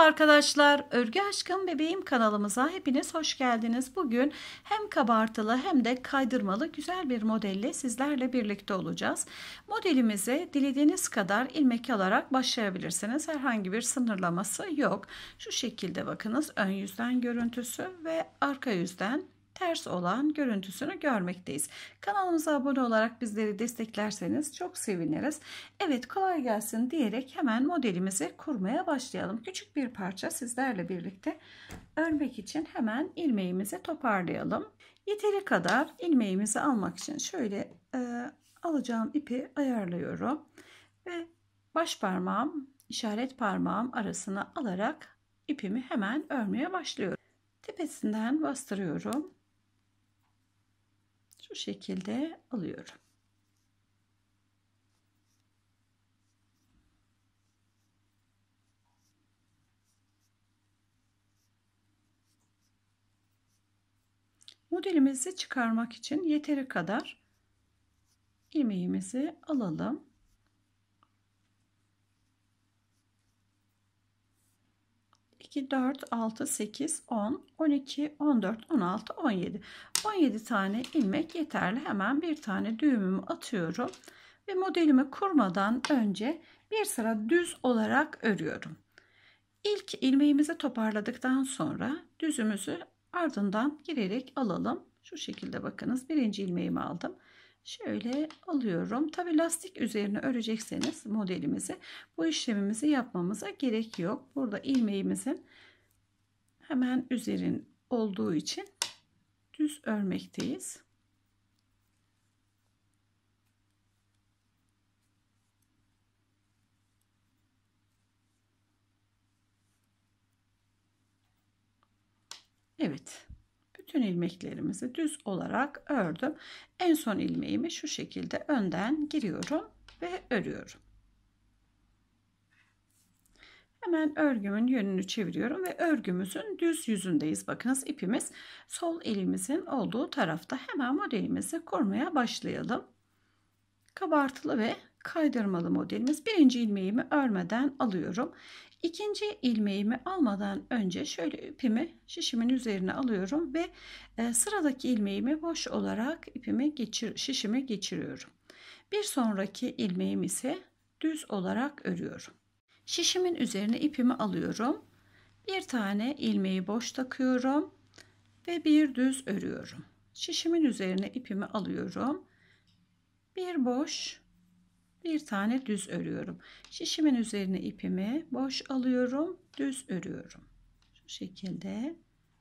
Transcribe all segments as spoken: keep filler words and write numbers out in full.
arkadaşlar, Örgü Aşkım Bebeğim kanalımıza hepiniz hoş geldiniz. Bugün hem kabartılı hem de kaydırmalı güzel bir modelle sizlerle birlikte olacağız. Modelimize dilediğiniz kadar ilmek alarak başlayabilirsiniz. Herhangi bir sınırlaması yok. Şu şekilde bakınız, ön yüzden görüntüsü ve arka yüzden ters olan görüntüsünü görmekteyiz. Kanalımıza abone olarak bizleri desteklerseniz çok seviniriz. Evet, kolay gelsin diyerek hemen modelimizi kurmaya başlayalım. Küçük bir parça sizlerle birlikte örmek için hemen ilmeğimizi toparlayalım. Yeteri kadar ilmeğimizi almak için şöyle e, alacağım ipi ayarlıyorum ve baş parmağım işaret parmağım arasına alarak ipimi hemen örmeye başlıyorum. Tepesinden bastırıyorum. Şu şekilde alıyorum. Modelimizi çıkarmak için yeteri kadar ilmeğimizi alalım. iki, dört, altı, sekiz, on, on iki, on dört, on altı, on yedi. on yedi tane ilmek yeterli. Hemen bir tane düğümümü atıyorum ve modelimi kurmadan önce bir sıra düz olarak örüyorum. İlk ilmeğimizi toparladıktan sonra düzümüzü ardından girerek alalım. Şu şekilde bakınız, birinci ilmeğimi aldım. Şöyle alıyorum. Tabi lastik üzerine örecekseniz modelimizi, bu işlemimizi yapmamıza gerek yok. Burada ilmeğimizin hemen üzerin olduğu için düz örmekteyiz. Evet. Bütün ilmeklerimizi düz olarak ördüm. En son ilmeğimi şu şekilde önden giriyorum ve örüyorum. Hemen örgümün yönünü çeviriyorum ve örgümüzün düz yüzündeyiz. Bakınız, ipimiz sol elimizin olduğu tarafta. Hemen modelimizi kurmaya başlayalım. Kabartılı ve kaydırmalı modelimiz. Birinci ilmeğimi örmeden alıyorum. İkinci ilmeğimi almadan önce şöyle ipimi şişimin üzerine alıyorum ve e, sıradaki ilmeğimi boş olarak ipimi geçir, şişime geçiriyorum. Bir sonraki ilmeğimi ise düz olarak örüyorum. Şişimin üzerine ipimi alıyorum. Bir tane ilmeği boş takıyorum ve bir düz örüyorum. Şişimin üzerine ipimi alıyorum. Bir boş, bir tane düz örüyorum. Şişimin üzerine ipimi boş alıyorum, düz örüyorum. Şu şekilde.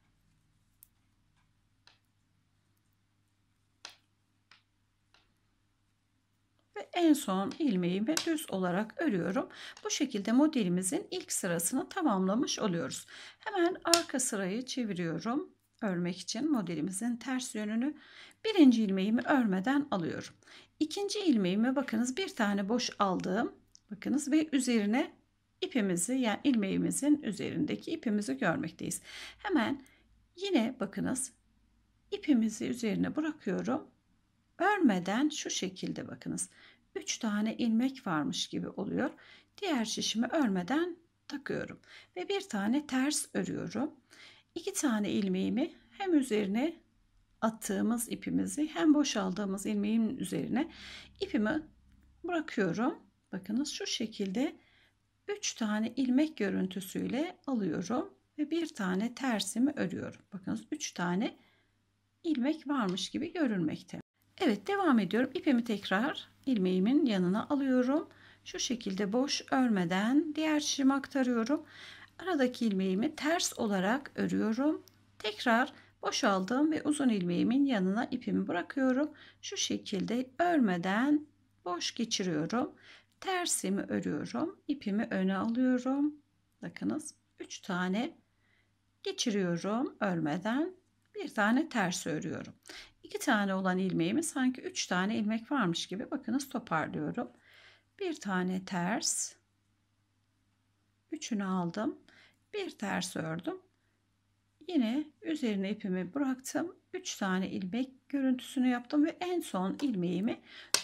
Ve en son ilmeğimi düz olarak örüyorum. Bu şekilde modelimizin ilk sırasını tamamlamış oluyoruz. Hemen arka sırayı çeviriyorum. Örmek için modelimizin ters yönünü. Birinci ilmeğimi örmeden alıyorum. İkinci ilmeğime bakınız, bir tane boş aldım. Bakınız ve üzerine ipimizi, yani ilmeğimizin üzerindeki ipimizi görmekteyiz. Hemen yine bakınız, ipimizi üzerine bırakıyorum. Örmeden şu şekilde bakınız, üç tane ilmek varmış gibi oluyor. Diğer şişimi örmeden takıyorum ve bir tane ters örüyorum. İki tane ilmeğimi hem üzerine attığımız ipimizi hem boşaldığımız ilmeğin üzerine ipimi bırakıyorum. Bakınız, şu şekilde üç tane ilmek görüntüsüyle alıyorum ve bir tane tersimi örüyorum. Bakınız, üç tane ilmek varmış gibi görünmekte. Evet, devam ediyorum. İpimi tekrar ilmeğimin yanına alıyorum. Şu şekilde boş örmeden diğer şişime aktarıyorum. Aradaki ilmeğimi ters olarak örüyorum. Tekrar boşaldım ve uzun ilmeğimin yanına ipimi bırakıyorum. Şu şekilde örmeden boş geçiriyorum. Tersimi örüyorum. İpimi öne alıyorum. Bakınız, üç tane geçiriyorum örmeden. Bir tane ters örüyorum. iki tane olan ilmeğimi sanki üç tane ilmek varmış gibi bakınız toparlıyorum. Bir tane ters. Üçünü aldım. Bir ters ördüm. Yine üzerine ipimi bıraktım. üç tane ilmek görüntüsünü yaptım ve en son ilmeğimi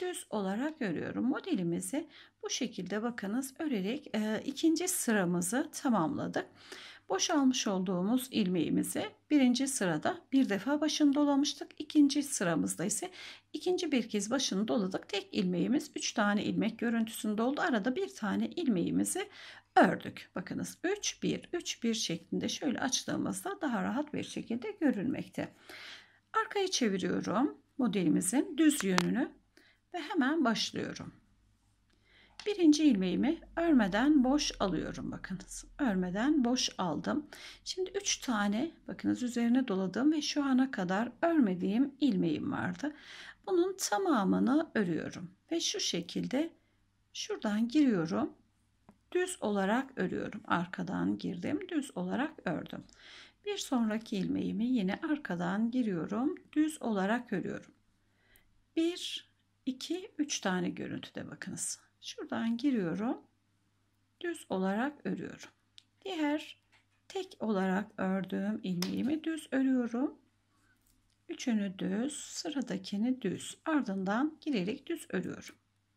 düz olarak örüyorum. Modelimizi bu şekilde bakınız örerek e, ikinci sıramızı tamamladık. Boşalmış olduğumuz ilmeğimizi birinci sırada bir defa başını dolamıştık. İkinci sıramızda ise ikinci bir kez başını doladık. Tek ilmeğimiz üç tane ilmek görüntüsünde oldu. Arada bir tane ilmeğimizi ördük. Bakınız üç bir üç bir şeklinde şöyle açtığımızda daha rahat bir şekilde görülmekte. Arkayı çeviriyorum modelimizin düz yönünü ve hemen başlıyorum. Birinci ilmeğimi örmeden boş alıyorum. Bakınız örmeden boş aldım. Şimdi üç tane bakınız üzerine doladım ve şu ana kadar örmediğim ilmeğim vardı. Bunun tamamını örüyorum ve şu şekilde şuradan giriyorum. Düz olarak örüyorum. Arkadan girdim, düz olarak ördüm. Bir sonraki ilmeğimi yine arkadan giriyorum, düz olarak örüyorum. bir iki üç tane görüntüde bakınız. Şuradan giriyorum, düz olarak örüyorum. Diğer tek olarak ördüğüm ilmeğimi düz örüyorum. Üçünü düz, sıradakini düz. Ardından girerek düz örüyorum.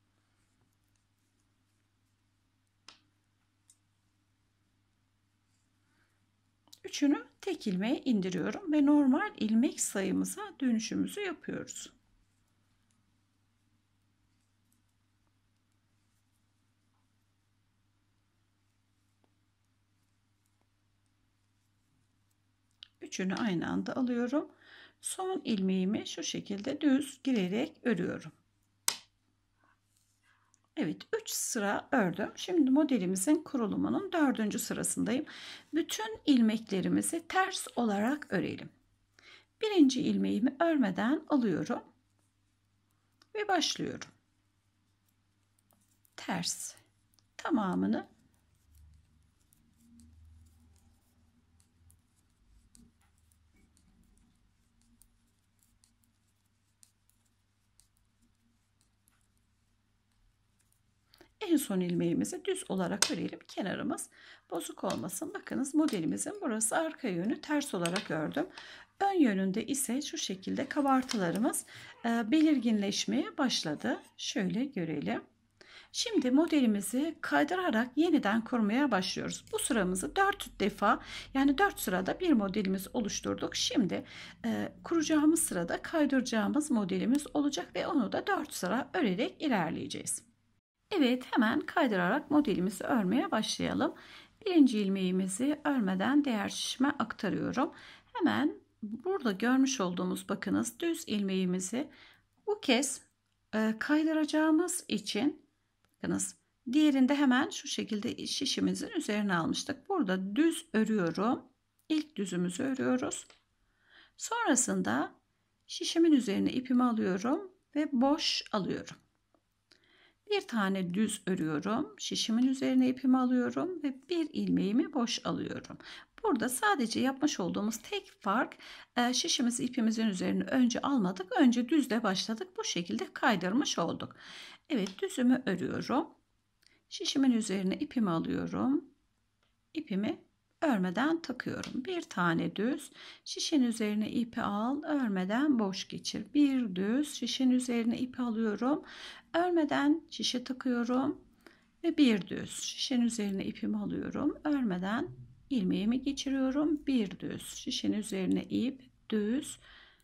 Üçünü tek ilmeğe indiriyorum ve normal ilmek sayımıza dönüşümüzü yapıyoruz. Üçünü aynı anda alıyorum. Son ilmeğimi şu şekilde düz girerek örüyorum. Evet, üç sıra ördüm. Şimdi modelimizin kurulumunun dördüncü sırasındayım. Bütün ilmeklerimizi ters olarak örelim. Birinci ilmeğimi örmeden alıyorum ve başlıyorum. Ters. Tamamını en son ilmeğimizi düz olarak örelim. Kenarımız bozuk olmasın. Bakınız modelimizin burası arka yönü ters olarak ördüm. Ön yönünde ise şu şekilde kabartılarımız belirginleşmeye başladı. Şöyle görelim. Şimdi modelimizi kaydırarak yeniden kurmaya başlıyoruz. Bu sıramızı dört defa yani dört sırada bir modelimiz oluşturduk. Şimdi e, kuracağımız sırada kaydıracağımız modelimiz olacak ve onu da dört sıra örerek ilerleyeceğiz. Evet, hemen kaydırarak modelimizi örmeye başlayalım. Birinci ilmeğimizi örmeden diğer şişime aktarıyorum. Hemen burada görmüş olduğumuz bakınız düz ilmeğimizi bu kez e, kaydıracağımız için bakınız diğerinde hemen şu şekilde şişimizin üzerine almıştık. Burada düz örüyorum. İlk düzümüzü örüyoruz. Sonrasında şişimin üzerine ipimi alıyorum ve boş alıyorum. Bir tane düz örüyorum. Şişimin üzerine ipimi alıyorum ve bir ilmeğimi boş alıyorum. Burada sadece yapmış olduğumuz tek fark şişimizi ipimizin üzerine önce almadık. Önce düzle başladık. Bu şekilde kaydırmış olduk. Evet, düzümü örüyorum. Şişimin üzerine ipimi alıyorum. İpimi örmeden takıyorum. Bir tane düz, şişin üzerine ipi al, örmeden boş geçir. Bir düz, şişin üzerine ipi alıyorum, örmeden şişe takıyorum ve bir düz, şişin üzerine ipimi alıyorum, örmeden ilmeğimi geçiriyorum. Bir düz, şişin üzerine ip, düz,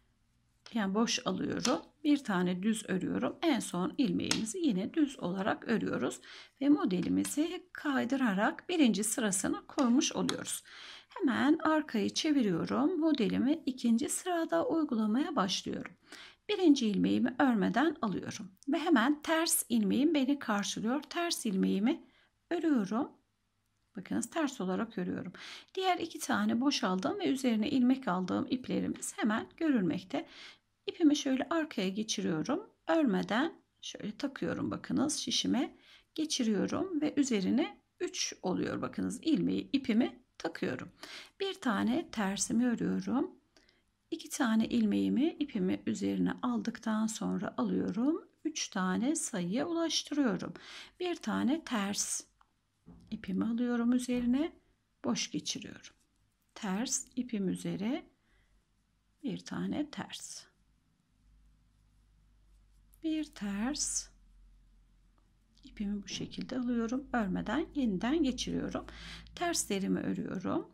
yani boş alıyorum. Bir tane düz örüyorum. En son ilmeğimizi yine düz olarak örüyoruz. Ve modelimizi kaydırarak birinci sırasını kurmuş oluyoruz. Hemen arkayı çeviriyorum. Modelimi ikinci sırada uygulamaya başlıyorum. Birinci ilmeğimi örmeden alıyorum. Ve hemen ters ilmeğim beni karşılıyor. Ters ilmeğimi örüyorum. Bakınız ters olarak örüyorum. Diğer iki tane boş aldığım ve üzerine ilmek aldığım iplerimiz hemen görülmekte. İpimi şöyle arkaya geçiriyorum. Örmeden şöyle takıyorum bakınız şişime. Geçiriyorum ve üzerine üç oluyor bakınız ilmeği ipimi takıyorum. Bir tane tersimi örüyorum. İki tane ilmeğimi ipimi üzerine aldıktan sonra alıyorum. Üç tane sayıya ulaştırıyorum. Bir tane ters ipimi alıyorum üzerine. Boş geçiriyorum. Ters ipim üzere bir tane ters. bir ters, ipimi bu şekilde alıyorum, örmeden yeniden geçiriyorum, terslerimi örüyorum,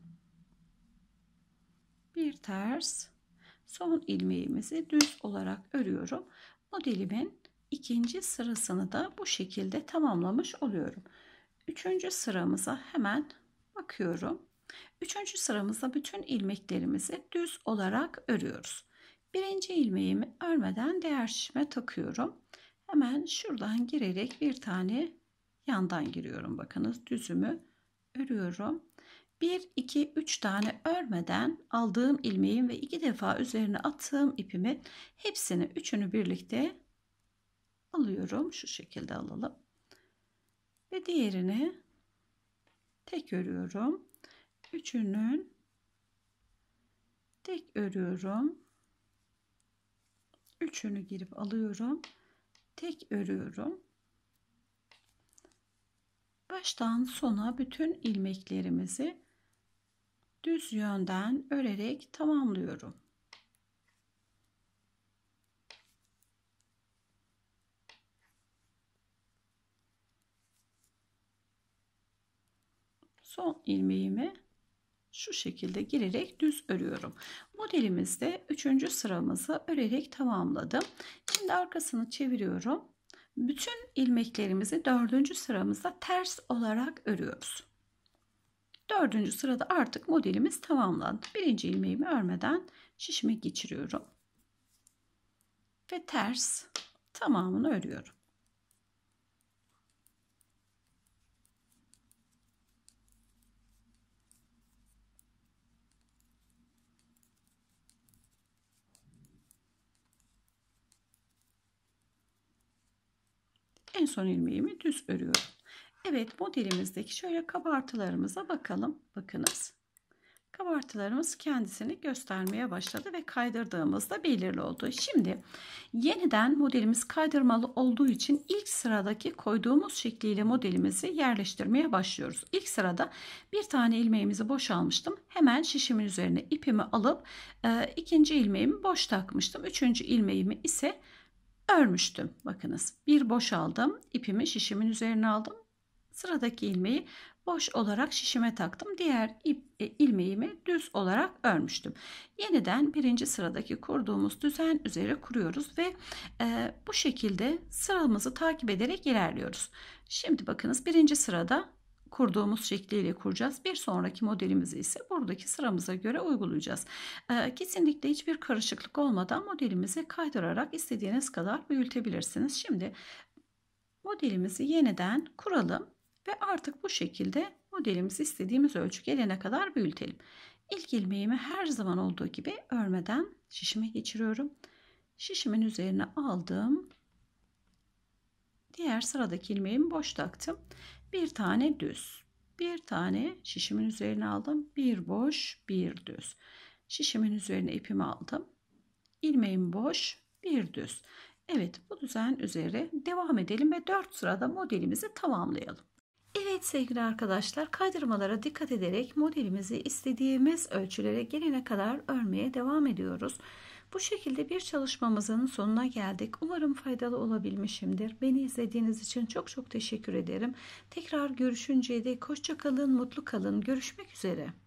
bir ters, son ilmeğimizi düz olarak örüyorum. Modelimin ikinci sırasını da bu şekilde tamamlamış oluyorum. Üçüncü sıramıza hemen bakıyorum. Üçüncü sıramızda bütün ilmeklerimizi düz olarak örüyoruz. Birinci ilmeğimi örmeden diğer şişime takıyorum. Hemen şuradan girerek bir tane yandan giriyorum. Bakınız düzümü örüyorum. bir, iki, üç tane örmeden aldığım ilmeğin ve iki defa üzerine attığım ipimi hepsini üçünü birlikte alıyorum. Şu şekilde alalım. Ve diğerini tek örüyorum. Üçünün tek örüyorum. Üçünü girip alıyorum. Tek örüyorum. Baştan sona bütün ilmeklerimizi düz yönden örerek tamamlıyorum. Son ilmeğimi şu şekilde girerek düz örüyorum. Modelimizde üçüncü sıramızı örerek tamamladım. Şimdi arkasını çeviriyorum. Bütün ilmeklerimizi dördüncü sıramızda ters olarak örüyoruz. Dördüncü sırada artık modelimiz tamamlandı. Birinci ilmeğimi örmeden şişime geçiriyorum. Ve ters tamamını örüyorum. En son ilmeğimi düz örüyorum. Evet, modelimizdeki şöyle kabartılarımıza bakalım. Bakınız. Kabartılarımız kendisini göstermeye başladı ve kaydırdığımızda belirli oldu. Şimdi yeniden modelimiz kaydırmalı olduğu için ilk sıradaki koyduğumuz şekliyle modelimizi yerleştirmeye başlıyoruz. İlk sırada bir tane ilmeğimizi boşalmıştım. Hemen şişimin üzerine ipimi alıp e, ikinci ilmeğimi boş takmıştım. Üçüncü ilmeğimi ise örmüştüm. Bakınız, bir boşaldım, ipimi şişimin üzerine aldım. Sıradaki ilmeği boş olarak şişime taktım. Diğer ip, e, ilmeğimi düz olarak örmüştüm. Yeniden birinci sıradaki kurduğumuz düzen üzere kuruyoruz ve e, bu şekilde sıramızı takip ederek ilerliyoruz. Şimdi bakınız, birinci sırada kurduğumuz şekliyle kuracağız. Bir sonraki modelimizi ise buradaki sıramıza göre uygulayacağız. Ee, kesinlikle hiçbir karışıklık olmadan modelimizi kaydırarak istediğiniz kadar büyütebilirsiniz. Şimdi modelimizi yeniden kuralım ve artık bu şekilde modelimizi istediğimiz ölçü gelene kadar büyütelim. İlk ilmeğimi her zaman olduğu gibi örmeden şişime geçiriyorum. Şişimin üzerine aldım. Diğer sıradaki ilmeğimi boş taktım. Bir tane düz, bir tane şişimin üzerine aldım, bir boş, bir düz. Şişimin üzerine ipimi aldım, ilmeğim boş, bir düz. Evet, bu düzen üzere devam edelim ve dört sırada modelimizi tamamlayalım. Evet sevgili arkadaşlar, kaydırmalara dikkat ederek modelimizi istediğimiz ölçülere gelene kadar örmeye devam ediyoruz. Bu şekilde bir çalışmamızın sonuna geldik. Umarım faydalı olabilmişimdir. Beni izlediğiniz için çok çok teşekkür ederim. Tekrar görüşünceye dek hoşça kalın, mutlu kalın. Görüşmek üzere.